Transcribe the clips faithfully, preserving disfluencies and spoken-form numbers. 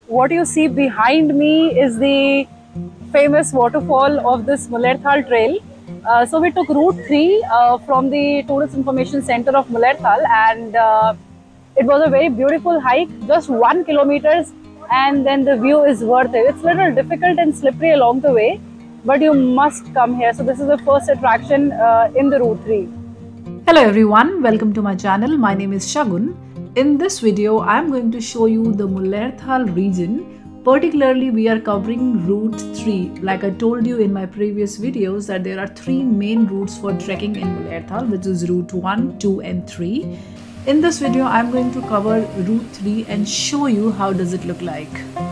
what you see behind me is the famous waterfall of this Mullerthal trail. Uh, so we took Route three uh, from the Tourist Information Center of Mullerthal, and uh, it was a very beautiful hike, just one kilometers, and then the view is worth it. It's a little difficult and slippery along the way, but you must come here. So this is the first attraction uh, in the Route three. Hello everyone, welcome to my channel. My name is Shagun. In this video, I am going to show you the Mullerthal region. Particularly, we are covering Route three. Like I told you in my previous videos that there are three main routes for trekking in Mullerthal, which is Route one, two and three. In this video, I am going to cover Route three and show you how does it look like.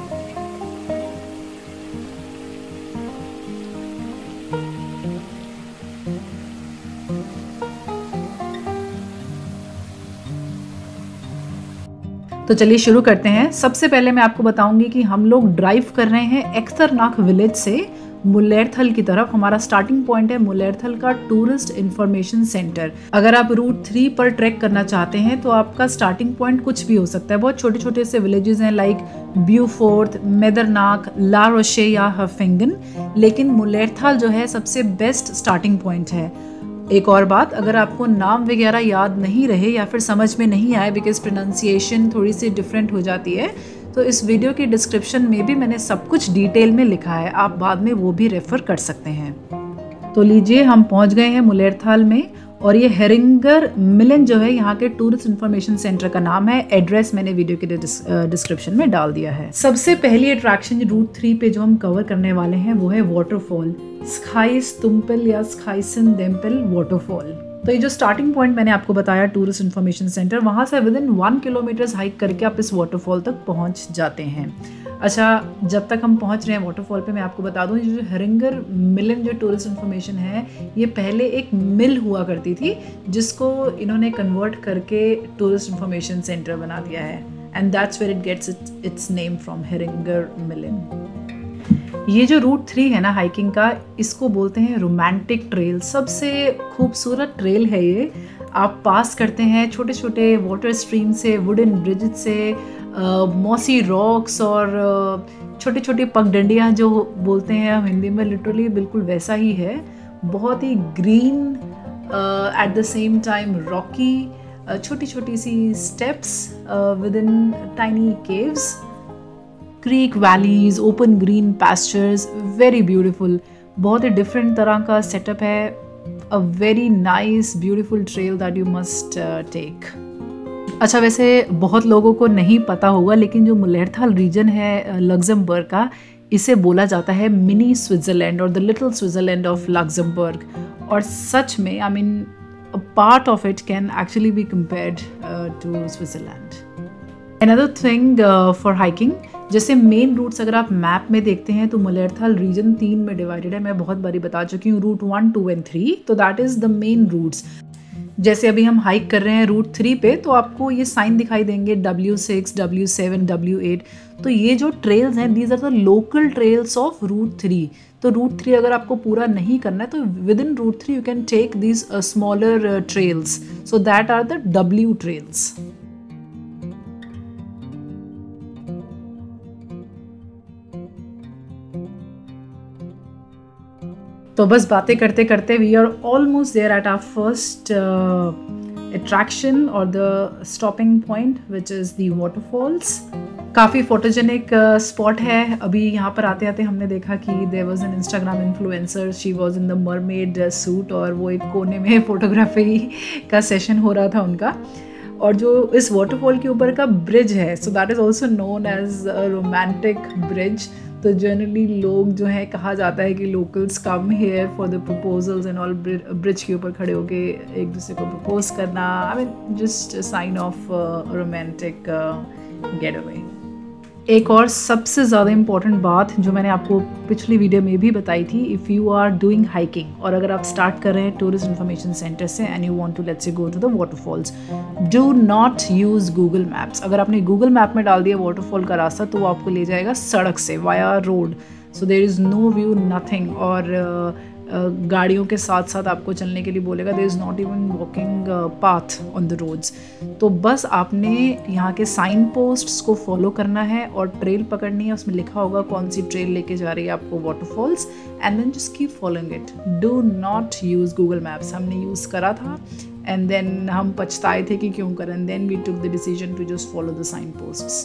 तो चलिए शुरू करते हैं। सबसे पहले मैं आपको बताऊंगी कि हम लोग ड्राइव कर रहे हैं एक्सरनाक विलेज से मुल्लेरथल की तरफ। हमारा स्टार्टिंग पॉइंट है मुल्लेरथल का टूरिस्ट इंफॉर्मेशन सेंटर। अगर आप रूट थ्री पर ट्रैक करना चाहते हैं तो आपका स्टार्टिंग पॉइंट कुछ भी हो सकता है। बहुत छोटे छोटे से विलेजेस हैं लाइक ब्यूफोर्थ, मेदरनाक, ला रोशे या हफिंगन, लेकिन मुल्लेरथल जो है सबसे बेस्ट स्टार्टिंग पॉइंट है। एक और बात, अगर आपको नाम वगैरह याद नहीं रहे या फिर समझ में नहीं आए बिकॉज प्रोनाउंसिएशन थोड़ी सी डिफरेंट हो जाती है, तो इस वीडियो के डिस्क्रिप्शन में भी मैंने सब कुछ डिटेल में लिखा है, आप बाद में वो भी रेफ़र कर सकते हैं। तो लीजिए हम पहुंच गए हैं मुल्लेरथल में, और ये हेरिंगर मिलन जो है यहाँ के टूरिस्ट इन्फॉर्मेशन सेंटर का नाम है। एड्रेस मैंने वीडियो के डिस्क्रिप्शन में डाल दिया है। सबसे पहली अट्रैक्शन रूट थ्री पे जो हम कवर करने वाले हैं वो है वाटरफॉल, स्काइस तुम्पल या स्काइसन देम्पल वाटरफॉल। तो ये जो स्टार्टिंग पॉइंट मैंने आपको बताया टूरिस्ट इन्फॉर्मेशन सेंटर, वहाँ से within one kilometre hike करके आप इस वाटरफॉल तक पहुँच जाते हैं। अच्छा, जब तक हम पहुंच रहे हैं वाटरफॉल पे, मैं आपको बता दूं ये जो हेरिंगर मिलन जो टूरिस्ट इन्फॉर्मेशन है, ये पहले एक मिल हुआ करती थी जिसको इन्होंने कन्वर्ट करके टूरिस्ट इन्फॉर्मेशन सेंटर बना दिया है, and that's where it gets its name from Heringer Millen. ये जो रूट थ्री है ना हाइकिंग का, इसको बोलते हैं रोमांटिक ट्रेल। सबसे खूबसूरत ट्रेल है ये। आप पास करते हैं छोटे छोटे वाटर स्ट्रीम से, वुडन ब्रिज से, मॉसी रॉक्स और छोटी छोटी पगडंडियाँ जो बोलते हैं हम हिंदी में, लिटरली बिल्कुल वैसा ही है। बहुत ही green, at the same time rocky, छोटी छोटी सी steps within tiny caves, creek valleys, open green pastures, very beautiful. बहुत ही डिफरेंट तरह का सेटअप है। A very nice beautiful trail that you must take. अच्छा, वैसे बहुत लोगों को नहीं पता होगा, लेकिन जो मुल्लेरथल रीजन है लग्जमबर्ग का, इसे बोला जाता है मिनी स्विट्ज़रलैंड और the little Switzerland of Luxembourg. और सच में I mean a part of it can actually be compared to Switzerland. Another thing for hiking, जैसे मेन रूट्स अगर आप मैप में देखते हैं तो मुल्लेरथल रीजन तीन में डिवाइडेड है। मैं बहुत बारी बता चुकी हूँ, route one, two and three. तो that is the main routes. जैसे अभी हम हाइक कर रहे हैं रूट थ्री पे, तो आपको ये साइन दिखाई देंगे W six, W seven, W eight. तो ये जो ट्रेल्स हैं, these are the local trails of route three. तो रूट थ्री अगर आपको पूरा नहीं करना है तो within route three you can take these smaller trails, so that are the W trails. तो बस बातें करते करते we are almost there at our first attraction और the stopping point which is the waterfalls. काफ़ी photogenic spot है। अभी यहाँ पर आते आते हमने देखा कि there was an Instagram influencer, she was in the mermaid suit, और वो एक कोने में फोटोग्राफी का सेशन हो रहा था उनका। और जो इस वाटरफॉल के ऊपर का ब्रिज है, so that is also known as a romantic bridge. तो जनरली लोग जो है, कहा जाता है कि locals come here for the proposals and all. Bridge के ऊपर खड़े होके एक दूसरे को प्रपोज करना, I mean just sign of romantic getaway. एक और सबसे ज़्यादा इम्पॉर्टेंट बात जो मैंने आपको पिछली वीडियो में भी बताई थी, if you are doing hiking और अगर आप स्टार्ट कर रहे हैं टूरिस्ट इन्फॉर्मेशन सेंटर से and you want to let's say go to the waterfalls, do not use Google Maps. अगर आपने गूगल मैप में डाल दिया वाटरफॉल का रास्ता तो वो आपको ले जाएगा सड़क से, via road. So there is no view, nothing. और गाड़ियों के साथ साथ आपको चलने के लिए बोलेगा। There is not even walking path on the roads. तो बस आपने यहाँ के साइन पोस्ट्स को फॉलो करना है और ट्रेल पकड़नी है। उसमें लिखा होगा कौन सी ट्रेल लेके जा रही है आपको waterfalls, and then just keep following it. Do not use Google Maps. हमने यूज़ करा था एंड देन हम पछताए थे कि क्यों करें, and then we took the decision to just follow the signposts.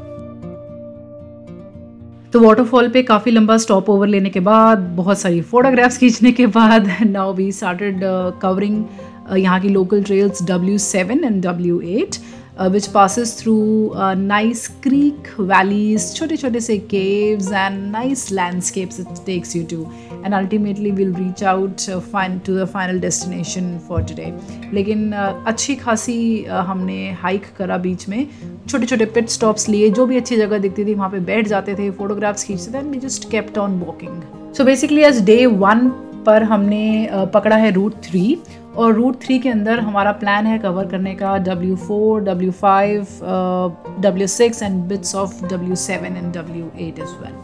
तो वाटरफॉल पे काफ़ी लंबा स्टॉप ओवर लेने के बाद, बहुत सारी फोटोग्राफ्स खींचने के बाद, नाउ वी स्टार्टेड कवरिंग यहाँ की local trails W seven and W eight which passes through nice creek valleys, छोटे छोटे से caves and nice landscapes it takes you to, and ultimately will reach out fine to the final destination for today. लेकिन uh, अच्छी खासी uh, हमने hike करा, बीच में छोटे छोटे पिट स्टॉप्स लिए, जो भी अच्छी जगह दिखती थी वहाँ पे बैठ जाते थे, फोटोग्राफ्स खींचते थे, and we just kept on walking. So basically as day one पर हमने uh, पकड़ा है रूट थ्री, और रूट थ्री के अंदर हमारा प्लान है कवर करने का W four, W five, W six and bits of W seven and W eight as well.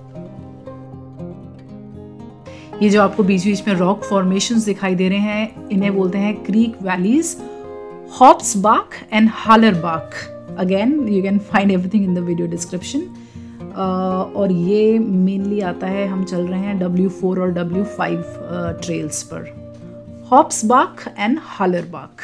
ये जो आपको बीच बीच में रॉक फॉर्मेशंस दिखाई दे रहे हैं, इन्हें बोलते हैं creek valleys, Hopsbach and Hallerbach. Again you can find everything in the video description. और ये मेनली आता है, हम चल रहे हैं डब्ल्यू फोर और डब्ल्यू फाइव ट्रेल्स पर, हॉप्सबाक एंड हालरबाक।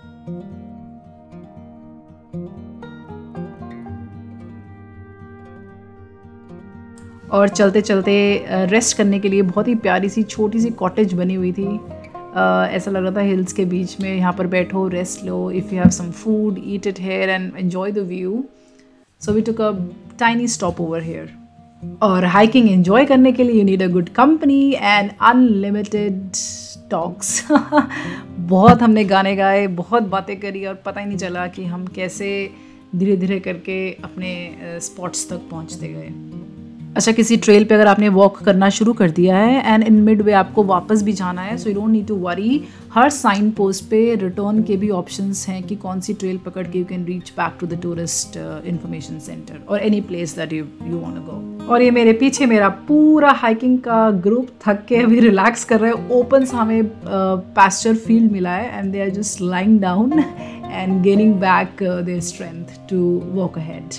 और चलते चलते रेस्ट करने के लिए बहुत ही प्यारी सी छोटी सी कॉटेज बनी हुई थी। uh, ऐसा लग रहा था हिल्स के बीच में, यहाँ पर बैठो, रेस्ट लो, if you have some food eat it here and enjoy the view. So we took a tiny stop over here. और हाइकिंग एंजॉय करने के लिए you need a good company and unlimited talks. बहुत हमने गाने गाए, बहुत बातें करी, और पता ही नहीं चला कि हम कैसे धीरे धीरे करके अपने स्पॉट्स तक पहुंचते गए। अच्छा, किसी ट्रेल पे अगर आपने वॉक करना शुरू कर दिया है एंड इन मिड वे आपको वापस भी जाना है, so you don't need to worry. हर साइन पोस्ट पे रिटर्न के भी ऑप्शंस हैं कि कौन सी ट्रेल पकड़ के you can reach back to the tourist information centre और any place that you you want to go. और ये मेरे पीछे मेरा पूरा हाइकिंग का ग्रुप थक के अभी रिलैक्स कर रहे हैं। ओपन सा हमें पास्चर फील्ड मिला है and they are just lying down and gaining back their strength to walk ahead.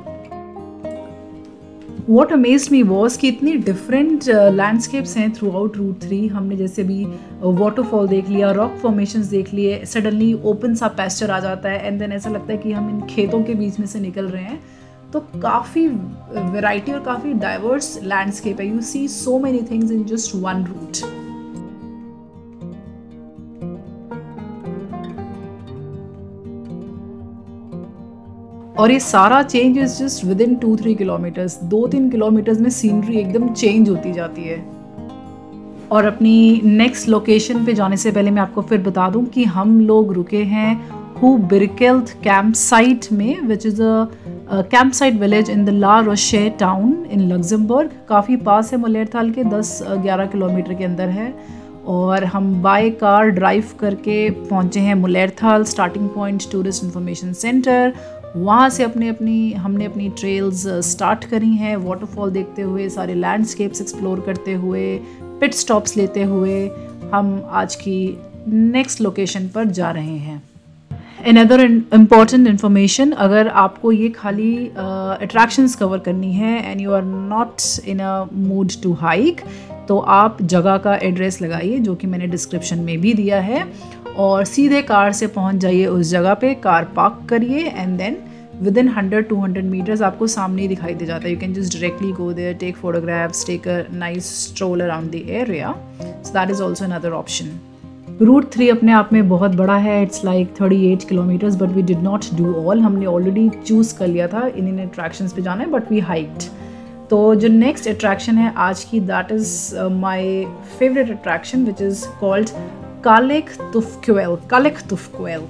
What amazed me was कि इतनी डिफरेंट लैंडस्केप्स हैं थ्रू आउट रूट थ्री। हमने जैसे भी वाटरफॉल uh, देख लिया, रॉक फॉर्मेशंस देख लिए, सडनली ओपन सा पेस्चर आ जाता है एंड देन ऐसा लगता है कि हम इन खेतों के बीच में से निकल रहे हैं। तो काफ़ी वैरायटी और काफ़ी डाइवर्स लैंडस्केप है। You see so many things in just one route. और ये सारा change is just within two three kilometres. दो तीन किलोमीटर्स में सीनरी एकदम चेंज होती जाती है। और अपनी नेक्स्ट लोकेशन पे जाने से पहले मैं आपको फिर बता दूं कि हम लोग रुके हैं हु बिरकेल्थ कैंप साइट में, which is a camp site village in the Larochette town in Luxembourg. काफ़ी पास है मुल्लेरथाल के, दस ग्यारह किलोमीटर के अंदर है। और हम बाय कार ड्राइव करके पहुँचे हैं Mullerthal starting point tourist information centre. वहाँ से अपने अपनी हमने अपनी ट्रेल्स स्टार्ट करी हैं, वाटरफॉल देखते हुए, सारे लैंडस्केप्स एक्सप्लोर करते हुए, पिट स्टॉप्स लेते हुए हम आज की नेक्स्ट लोकेशन पर जा रहे हैं। अनदर इम्पॉर्टेंट इन्फॉर्मेशन, अगर आपको ये खाली अट्रैक्शंस uh, कवर करनी है and you are not in a mood to hike, तो आप जगह का एड्रेस लगाइए जो कि मैंने डिस्क्रिप्शन में भी दिया है, और सीधे कार से पहुंच जाइए उस जगह पे, कार पार्क करिए and then within hundred two hundred metres आपको सामने ही दिखाई दे जाता है। You can just directly go there, take photographs, take a nice stroll around the area. So that is also another option. Route three अपने आप में बहुत बड़ा है, it's like thirty eight kilometres, but we did not do all. हमने already choose कर लिया था इन इन अट्रैक्शंस पे जाना है, बट वी हाइक्ड। तो जो नेक्स्ट अट्रैक्शन है आज की, that is my favourite attraction which is called Kalktuffquell. Kalktuffquell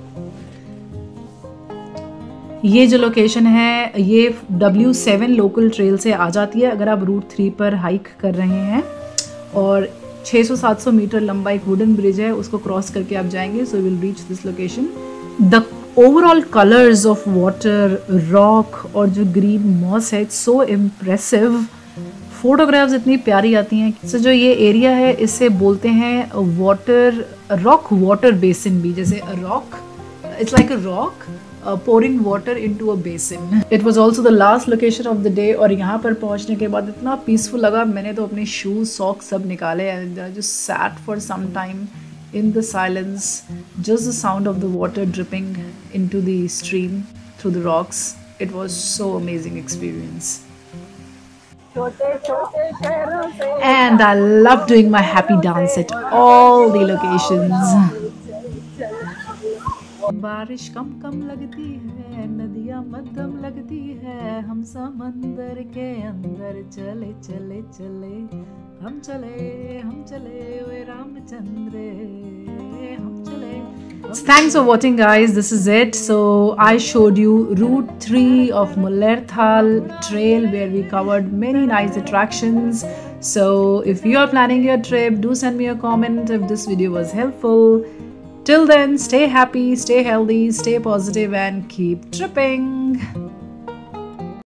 ये जो लोकेशन है ये डब्ल्यू सेवन लोकल ट्रेल से आ जाती है अगर आप रूट थ्री पर हाइक कर रहे हैं। और छह सौ सात सौ मीटर लंबा एक वुडन ब्रिज है, उसको क्रॉस करके आप जाएंगे, so will reach this location. The overall colours of water, rock और जो ग्रीन मॉस है, इट्स सो इम्प्रेसिव। फोटोग्राफ्स इतनी प्यारी आती हैं। so, जो ये एरिया है इसे बोलते हैं वाटर रॉक वाटर बेसिन भी, जैसे rock, it's like a rock pouring water into a basin. It was also the last location of the day और यहाँ पर पहुँचने के बाद इतना पीसफुल लगा, मैंने तो अपने शूज सॉक्स सब निकाले and I just sat for some time in the silence, just the sound of the water dripping into the stream through the rocks. It was so amazing experience. And I love doing my happy dance at all the locations. बारिश कम कम लगती है, नदियाँ मध्यम लगती है, हम समंदर के अंदर चले चले चले, हम चले हम चले ओए रामचंद्र, हम चले. So thanks for watching guys, this is it. So I showed you Route three of Mullairthal trail where we covered many nice attractions. So if you are planning your trip, do send me a comment if this video was helpful. Till then, stay happy, stay healthy, stay positive and keep tripping.